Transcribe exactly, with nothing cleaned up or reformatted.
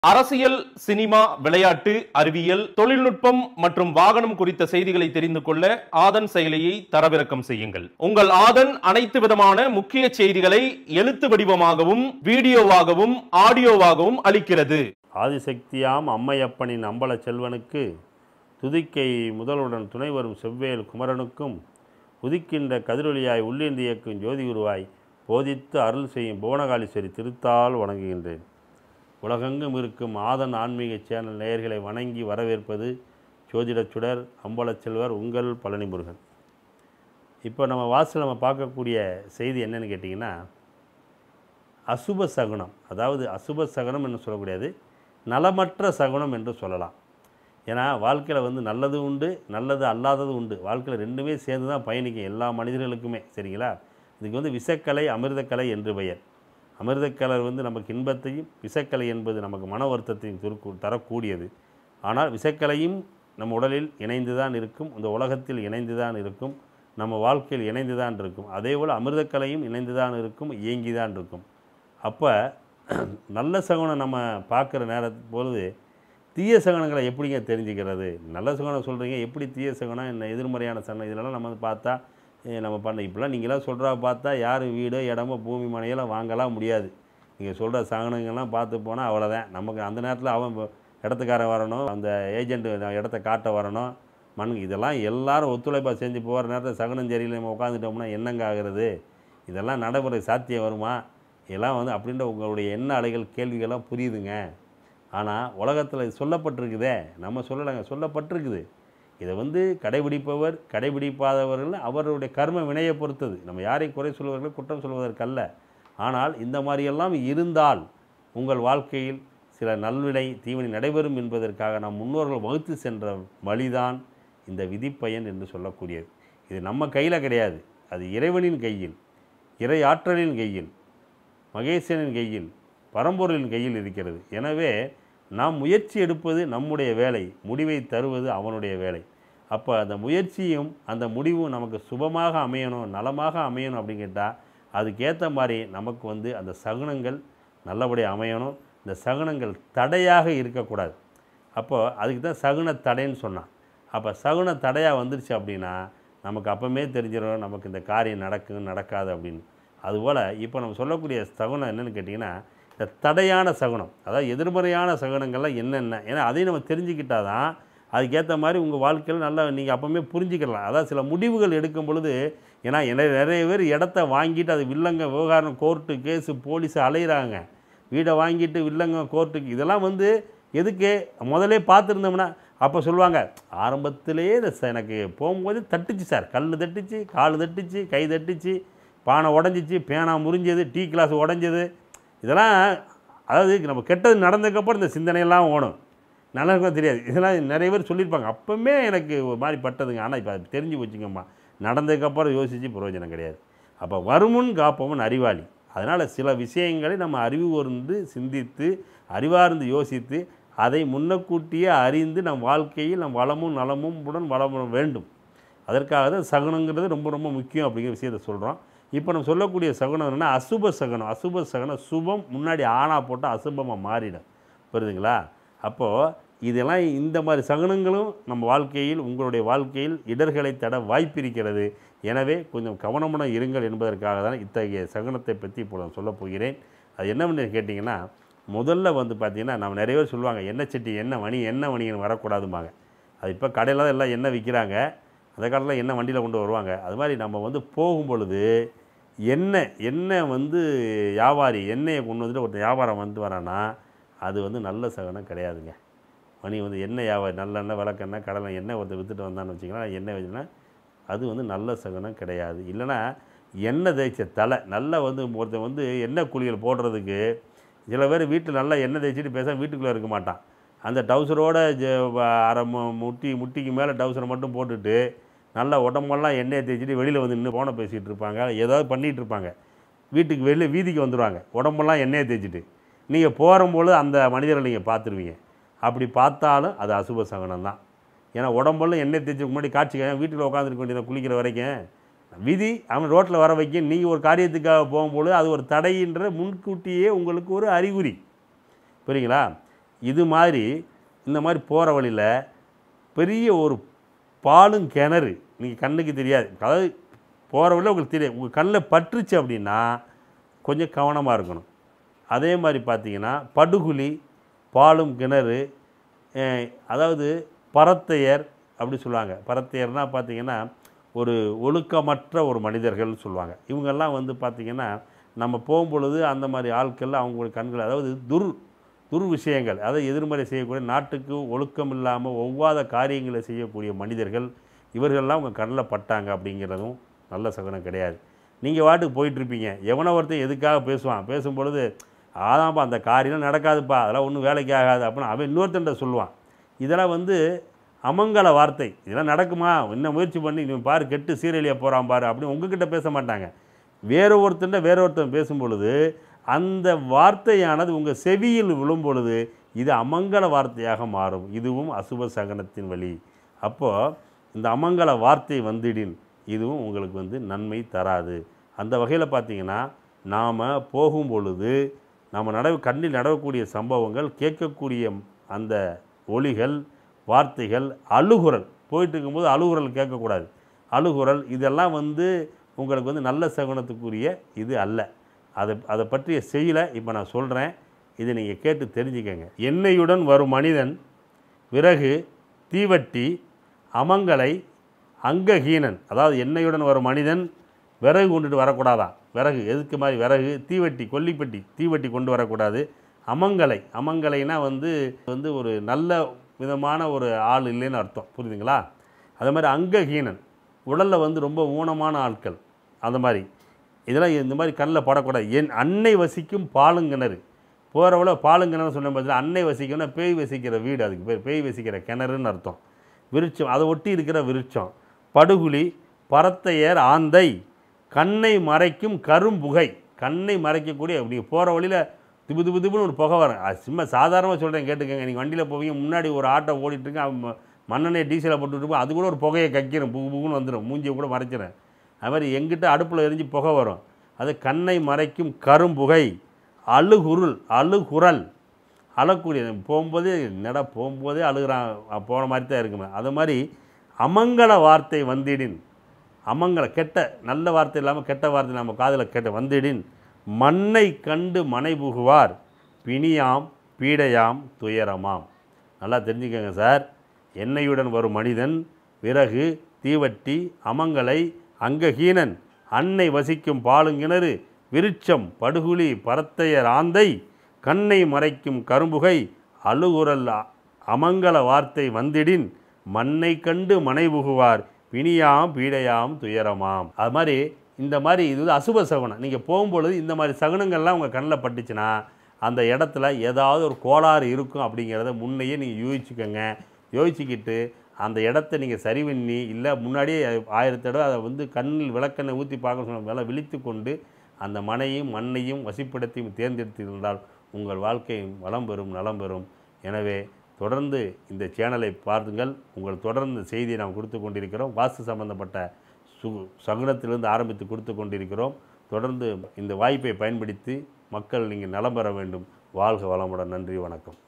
அரசியல், சினிமா, விளையாட்டு, அறிவியல், தொழில்நுட்பம் மற்றும் வாகனம் குறித்த செய்திகளை தெரிந்து கொள்ள ஆதன் செயலியை தரவிறக்கம் செய்யுங்கள். உங்கள் ஆதன் அனைத்து விதமான முக்கிய செய்திகளை எழுத்து வடிவமாகவும் வீடியோவாகவும் ஆடியோவாகவும் அளிக்கிறது. ஆதிசக்தியாம் அம்மையப்பனின் அம்பல செல்வனுக்கு துதிக்கை முதல்வுடன் துணை வரும் செவ்வேல் குமரனுக்கும் உதிக்கின்ற கதிரொலியாய் உள்ளிருந்து இயக்கும் ஜோதி குருவாய் போதித்து அருள் செய்யும் புவனகாலீஸ்வரி திருத்தால் வணங்குகின்றேன். உலகெங்கும் இருக்கும் ஆதன் ஆன்மீக சேனல் நேயர்களை வணங்கி வரவேற்பது ஜோதிடச் சுடர் அம்பலச் செல்வர் உங்கள் பழனி முருகன். இப்போ நம்ம வாசல் நம்ம பார்க்கக்கூடிய செய்தி என்னென்னு கேட்டிங்கன்னா, அசுப சகுனம், அதாவது அசுப சகுனம் என்று சொல்லக்கூடியது நலமற்ற சகுனம் என்று சொல்லலாம். ஏன்னா வாழ்க்கையில் வந்து நல்லது உண்டு, நல்லது அல்லாதது உண்டு. வாழ்க்கையில் ரெண்டுமே சேர்ந்து தான் பயணிக்கும் எல்லா மனிதர்களுக்குமே. சரிங்களா? இதுக்கு வந்து விஷக்கலை அமிர்தக்கலை என்று பெயர். அமிர்தக்கலை வந்து நமக்கு இன்பத்தையும், விஷக்கலை என்பது நமக்கு மன வருத்தத்தையும் துருக்கு தரக்கூடியது. ஆனால் விஷக்கலையும் நம் உடலில் இணைந்து தான் இருக்கும், இந்த உலகத்தில் இணைந்து தான் இருக்கும், நம்ம வாழ்க்கையில் இணைந்து தான் இருக்கும். அதே போல் அமிர்தக்கலையும் இணைந்து தான் இருக்கும், இயங்கி தான் இருக்கும். அப்போ நல்ல சகுனம் நம்ம பார்க்குற நேரத்து பொழுது தீய சகுனங்களை எப்படிங்க தெரிஞ்சுக்கிறது? நல்ல சகுனம் சொல்கிறீங்க, எப்படி தீய சகுனம், என்ன எதிர்மறையான சகுனம், இதெல்லாம் நம்ம பார்த்தா நம்ம பண்ண இப்படிலாம் நீங்களாம் சொல்கிறா பார்த்தா யார் வீடோ இடமோ பூமி மனையெல்லாம் வாங்கலாம் முடியாது. நீங்கள் சொல்கிற சகுனங்கள்லாம் பார்த்து போனால் அவ்வளோதான். நமக்கு அந்த நேரத்தில் அவன் இடத்துக்காரன் வரணும், அந்த ஏஜென்ட் இடத்த காட்ட வரணும், மண் இதெல்லாம் எல்லோரும் ஒத்துழைப்பாக செஞ்சு போகிற நேரத்தில் சகுனம் சரியில் நம்ம உட்காந்துட்டோம்னா என்னங்க ஆகிறது? இதெல்லாம் நடைமுறை சாத்தியம் வருமா? இதெல்லாம் வந்து அப்படின்ற உங்களுடைய எண்ண அலைகள் கேள்விகள்லாம் புரியுதுங்க. ஆனால் உலகத்தில் இது சொல்லப்பட்டிருக்குதே, நம்ம சொல்லலைங்க, சொல்லப்பட்டிருக்குது. இதை வந்து கடைபிடிப்பவர் கடைபிடிப்பாதவர்கள் அவருடைய கர்ம வினையை பொறுத்தது. நம்ம யாரையும் குறை சொல்வர்கள் குற்றம் சொல்வதற்கல்ல. ஆனால் இந்த மாதிரியெல்லாம் இருந்தால் உங்கள் வாழ்க்கையில் சில நல்வினை தீவினை நடைபெறும் என்பதற்காக நம் முன்னோர்கள் வகுத்து சென்ற வழிதான் இந்த விதிப்பயன் என்று சொல்லக்கூடியது. இது நம்ம கையில் கிடையாது, அது இறைவனின் கையில், இறை ஆற்றலின் கையில், மகேசனின் கையில், பரம்பொருளின் கையில் இருக்கிறது. எனவே நாம் முயற்சி எடுப்பது நம்முடைய வேலை, முடிவை தருவது அவனுடைய வேலை. அப்போ அந்த முயற்சியும் அந்த முடிவும் நமக்கு சுபமாக அமையணும், நலமாக அமையணும் அப்படின்னு கேட்டால் அதுக்கேற்ற மாதிரி நமக்கு வந்து அந்த சகுனங்கள் நல்லபடியாக அமையணும். இந்த சகுனங்கள் தடையாக இருக்கக்கூடாது. அப்போது அதுக்கு தான் சகுன தடைன்னு சொன்னான். அப்போ சகுன தடையாக வந்துருச்சு அப்படின்னா நமக்கு அப்போமே தெரிஞ்சிடும் நமக்கு இந்த காரியம் நடக்கும் நடக்காது அப்படின்னு. அதுபோல் இப்போ நம்ம சொல்லக்கூடிய சகுனம் என்னென்னு கேட்டிங்கன்னா, இந்த தடையான சகுனம், அதாவது எதிர்மறையான சகுனங்கள்லாம் என்னென்ன, ஏன்னா அதையும் நம்ம தெரிஞ்சுக்கிட்டால் தான் அதுக்கேற்ற மாதிரி உங்கள் வாழ்க்கையில் நல்லா நீங்கள் அப்போவுமே புரிஞ்சுக்கலாம். அதாவது சில முடிவுகள் எடுக்கும் பொழுது, ஏன்னா நிறைய பேர் இடத்த வாங்கிட்டு அது வில்லங்க விவகாரம், கோர்ட்டு கேஸு போலீஸு அலைகிறாங்க. வீடை வாங்கிட்டு வில்லங்க கோர்ட்டுக்கு, இதெல்லாம் வந்து எதுக்கு முதலே பார்த்துருந்தோம்னா அப்போ சொல்லுவாங்க, ஆரம்பத்திலேயே எனக்கு போகும்போது தட்டுச்சு சார், கல் தட்டுச்சு, கால் தட்டுச்சு, கை தட்டுச்சு, பானை உடஞ்சிச்சு, பேனா முறிஞ்சது, டீ கிளாஸ் உடஞ்சது, இதெல்லாம் அதாவது நம்ம கெட்டது நடந்ததுக்கப்புறம் இந்த சிந்தனையெல்லாம் ஓணும். நல்லதுக்கும் தெரியாது. இதெல்லாம் நிறைய பேர் சொல்லியிருப்பாங்க. அப்போவுமே எனக்கு ஒரு மாதிரி பட்டதுங்க. ஆனால் இப்போ அது தெரிஞ்சு வச்சுக்கம்மா, நடந்ததுக்கப்புறம் யோசித்து பிரயோஜனம் கிடையாது. அப்போ வருமுன் காப்பவன் அறிவாளி. அதனால் சில விஷயங்களை நம்ம அறிவு கூர்ந்து சிந்தித்து அறிவார்ந்து யோசித்து அதை முன்னக்கூட்டியே அறிந்து நம் வாழ்க்கையில் நம் வளமும் நலமும் உடன் வளமும் வேண்டும். அதற்காக தான் சகுனங்கிறது ரொம்ப ரொம்ப முக்கியம் அப்படிங்கிற விஷயத்தை சொல்கிறோம். இப்போ நம்ம சொல்லக்கூடிய சகுனம் என்னென்னா அசுப சகுனம். அசுப சகுனம் சுபம் முன்னாடி ஆணா போட்டால் அசுபமாக மாறிடும். புரியுதுங்களா? அப்போது இதெல்லாம் இந்த மாதிரி சகுனங்களும் நம்ம வாழ்க்கையில் உங்களுடைய வாழ்க்கையில் இடர்களை தட வாய்ப்பிருக்கிறது. எனவே கொஞ்சம் கவனமுடன் இருங்கள் என்பதற்காக தான் இத்தகைய சகுனத்தை பற்றி இப்போ நான் சொல்லப் போகிறேன். அது என்ன பண்ணி கேட்டிங்கன்னா, முதல்ல வந்து பார்த்திங்கன்னா நம்ம நிறைய பேர் சொல்லுவாங்க எண்ணெய் சட்டி எண்ணெய் வணி எண்ணெய் வணிகன் வரக்கூடாதும்பாங்க. அது இப்போ கடையில் தான் எல்லாம் எண்ணெய் விற்கிறாங்க. அந்த காலத்தில் எண்ணெய் வண்டியில் கொண்டு வருவாங்க. அது மாதிரி நம்ம வந்து போகும் பொழுது எண்ணெய் எண்ணெய் வந்து வியாபாரி எண்ணெயை கொண்டு வந்துட்டு ஒருத்தர் வியாபாரம் வந்து வரான்னா அது வந்து நல்ல சகுனம் கிடையாதுங்க. மணி வந்து எண்ணெய் வியாபாரி நல்லெண்ணெய் விளக்கெண்ணெய் கடலை எண்ணெய் ஒருத்தர் விற்றுட்டு வந்தான்னு வச்சிங்கன்னா எண்ணெய் வச்சுன்னா அது வந்து நல்ல சகுனம் கிடையாது. இல்லைனா எண்ணெய் தேய்ச்ச தலை நல்லா வந்து ஒருத்தர் வந்து எண்ணெய் குளியல் போடுறதுக்கு சில பேர் வீட்டில் நல்லா எண்ணெய் தேய்ச்சிட்டு பேச வீட்டுக்குள்ளே இருக்க மாட்டான். அந்த டவுசரோட அரை முட்டி முட்டிக்கு மேலே டவுசரை மட்டும் போட்டுட்டு நல்லா உடம்பெல்லாம் எண்ணெயை தேய்ச்சிட்டு வெளியில் வந்து நின்று போனை பேசிகிட்டு இருப்பாங்க, ஏதாவது பண்ணிகிட்டு இருப்பாங்க. வீட்டுக்கு வெளியே வீதிக்கு வந்துடுவாங்க உடம்பெல்லாம் எண்ணெயை தேய்ச்சிட்டு. நீங்கள் போகும்போது அந்த மனிதரை நீங்கள் பார்த்துருவீங்க. அப்படி பார்த்தாலும் அது அசுப சகுனம் தான். ஏன்னா உடம்பெல்லாம் எண்ணெய் தேய்ச்சிக்கு முன்னாடி காட்சி வீட்டில் உட்காந்துருக்க வேண்டியதை குளிக்கிற வரைக்கும் விதி அவன் ரோட்டில் வர வைக்க நீங்கள் ஒரு காரியத்துக்காக போகும்போது அது ஒரு தடைன்ற முன்கூட்டியே உங்களுக்கு ஒரு அறிகுறி. புரியுங்களா? இது மாதிரி இந்த மாதிரி போகிற வழியில் பெரிய ஒரு பாலும் கிணறு நீங்கள் கண்ணுக்கு தெரியாது, அதாவது போகிற வழியில் உங்களுக்கு தெரியாது, உங்கள் கண்ணில் பற்றுச்சு அப்படின்னா கொஞ்சம் கவனமாக இருக்கணும். அதே மாதிரி பார்த்தீங்கன்னா படுகுழி, பாலும் கிணறு, அதாவது பரத்தையர் அப்படி சொல்லுவாங்க. பரத்தையர்னால் பார்த்தீங்கன்னா ஒரு ஒழுக்கமற்ற ஒரு மனிதர்கள்னு சொல்லுவாங்க. இவங்கெல்லாம் வந்து பார்த்திங்கன்னா நம்ம போகும்பொழுது அந்த மாதிரி ஆட்கள் அவங்களுடைய கண்கள், அதாவது துர் துர் விஷயங்கள், அதாவது எதிர்மறை செய்யக்கூடிய, நாட்டுக்கு ஒழுக்கம் இல்லாமல் ஒவ்வாத காரியங்களை செய்யக்கூடிய மனிதர்கள் இவர்கள்லாம் உங்கள் கண்ணில் பட்டாங்க அப்படிங்கிறதும் நல்ல சகுனம் கிடையாது. நீங்கள் வாட்டுக்கு போயிட்டுருப்பீங்க, எவனோ ஒருத்தன் எதுக்காக பேசுவான், பேசும்பொழுது ஆதாம்ப்பா அந்த காரியம் நடக்காதுப்பா, அதெல்லாம் ஒன்றும் வேலைக்கு ஆகாது அப்படின்னு அவன் இன்னொருத்தன்ட்ட சொல்லுவான். இதெல்லாம் வந்து அமங்கல வார்த்தை. இதெல்லாம் நடக்குமா, இன்னும் முயற்சி பண்ணி நீ பாரு கெட்டு சீரழியாக போகிறான் பாரு அப்படின்னு உங்ககிட்ட பேச மாட்டாங்க. வேற ஒருத்தன்ட்ட வேற ஒருத்தன் பேசும்பொழுது அந்த வார்த்தையானது உங்கள் செவியில் விழும் பொழுது இது அமங்கல வார்த்தையாக மாறும். இதுவும் அசுப சகனத்தின் வழி. அப்போது இந்த அமங்கல வார்த்தை வந்துடின் இதுவும் உங்களுக்கு வந்து நன்மை தராது. அந்த வகையில் பார்த்திங்கன்னா நாம் போகும் பொழுது நம்ம நட கண்ணில் நடக்கக்கூடிய சம்பவங்கள், கேட்கக்கூடிய அந்த ஒலிகள், வார்த்தைகள், அழுகுரல், போயிட்டு இருக்கும்போது அழுகுரல் கேட்கக்கூடாது. அழுகுரல் இதெல்லாம் வந்து உங்களுக்கு வந்து நல்ல சகுனத்துக்குரிய இது அல்ல. அதை அதை பற்றிய செயலை இப்போ நான் சொல்கிறேன், இதை நீங்கள் கேட்டு தெரிஞ்சுக்கங்க. எண்ணெயுடன் வரும் மனிதன் விறகு, தீவட்டி, அமங்கலை, அங்கஹீனன். அதாவது எண்ணெயுடன் வரும் மனிதன் விறகு கொண்டுட்டு வரக்கூடாதான். விறகு எதுக்கு மாதிரி விறகு, தீவட்டி, கொல்லிப்பட்டி, தீவட்டி கொண்டு வரக்கூடாது. அமங்கலை, அமங்கலைனா வந்து வந்து ஒரு நல்ல விதமான ஒரு ஆள் இல்லைன்னு அர்த்தம், புரியுதுங்களா? அதே மாதிரி அங்கஹீனன், உடலில் வந்து ரொம்ப ஊனமான ஆட்கள், அந்த மாதிரி இதெல்லாம் இந்த மாதிரி கண்ணில் படக்கூடாது. என் அன்னை வசிக்கும் பாலுங்கிணறு, போகிறவள பாலுங்கிணறு சொன்ன பார்த்தீங்கன்னா அன்னை வசிக்கணும்னா பேய் வசிக்கிற வீடு, அதுக்கு பேர் பேய் வசிக்கிற கிணறுன்னு அர்த்தம். விருட்சம், அதை ஒட்டி இருக்கிற விருட்சம். படுகுழி, பரத்தையர், ஆந்தை, கண்ணை மறைக்கும் கரும்புகை, கண்ணை மறைக்கக்கூடிய, நீங்கள் போகிற வழியில் திபு திபு திபுன்னு ஒரு புகை வரும். அது சும்மா சாதாரணமாக சொல்கிறேன் கேட்டுக்கங்க. நீங்கள் வண்டியில் போவீங்க, முன்னாடி ஒரு ஆட்டோ ஓடிட்டுருக்கு, அவன் மண்ணெண்ணெய் டீசலை போட்டுருப்போம், அது கூட ஒரு புகையை கக்கிடும், புகு புகுன்னு வந்துடும், மூஞ்சியை கூட மறைச்சிடும். அது மாதிரி எங்கிட்ட அடுப்பில் எரிஞ்சு புகை வரும், அது கண்ணை மறைக்கும் கரும்புகை. அழுகுருள், அழுகுரல், அழக்கூடிய, போகும்போதே நட போகும்போதே அழுகிறான் போன மாதிரி தான் இருக்குமே. அது மாதிரி அமங்கல வார்த்தை வந்திடின், அமங்கல கெட்ட, நல்ல வார்த்தை இல்லாமல் கெட்ட வார்த்தை நம்ம காதில் கெட்ட வந்திடின் மண்ணை கண்டு மனை புகுவார், பிணியாம் பீடையாம் துயரமாம். நல்லா தெரிஞ்சுக்கங்க சார். எண்ணெயுடன் வரும் மனிதன் விறகு, தீவட்டி, அமங்கலை, அங்கஹீனன், அன்னை வசிக்கும் பாலுங்கிணறு, விருட்சம், படுகுழி, பரத்தையர், ஆந்தை, கண்ணை மறைக்கும் கரும்புகை, அழுகுரல், அமங்கல வார்த்தை வந்திடின் மண்ணை கண்டு மனை புகுவார், பிணியாம் பீடையாம் துயரமாம். அது மாதிரி இந்த மாதிரி இது வந்து அசுப சகுனம். நீங்கள் போகும்பொழுது இந்த மாதிரி சகுனங்கள்லாம் உங்கள் கண்ணில் பட்டுச்சுன்னா அந்த இடத்துல ஏதாவது ஒரு கோளாறு இருக்கும் அப்படிங்கிறத முன்னையே நீங்கள் யோசிச்சுக்கோங்க. யோசிச்சுக்கிட்டு அந்த இடத்த நீங்கள் சரி பண்ணி, இல்லை முன்னாடியே ஆயிரத்தி தடவை அதை வந்து கண்ணில் விளக்கெண்ணை ஊற்றி பார்க்க சொன்ன வேலை விழித்து கொண்டு அந்த மனையும் மண்ணையும் வசிப்பிடத்தையும் தேர்ந்தெடுத்திருந்தால் உங்கள் வாழ்க்கை வளம் பெறும், நலம் பெறும். எனவே தொடர்ந்து இந்த சேனலை பாருங்கள். உங்கள் தொடர்ந்து செய்தியை நாம் கொடுத்து கொண்டிருக்கிறோம். வாஸ்து சம்பந்தப்பட்ட சு சகுனத்திலிருந்து ஆரம்பித்து கொடுத்து கொண்டிருக்கிறோம். தொடர்ந்து இந்த வாய்ப்பை பயன்படுத்தி மக்கள் நீங்கள் நலம் பெற வேண்டும். வாழ்க வளமுடன். நன்றி, வணக்கம்.